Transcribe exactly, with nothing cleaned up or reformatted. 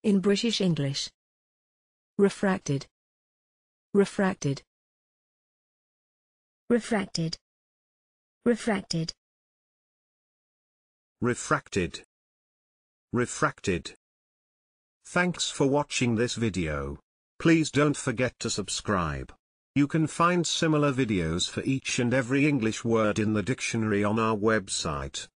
In British English. Refracted. Refracted. Refracted. Refracted. Refracted. Refracted. Thanks for watching this video. Please don't forget to subscribe. You can find similar videos for each and every English word in the dictionary on our website.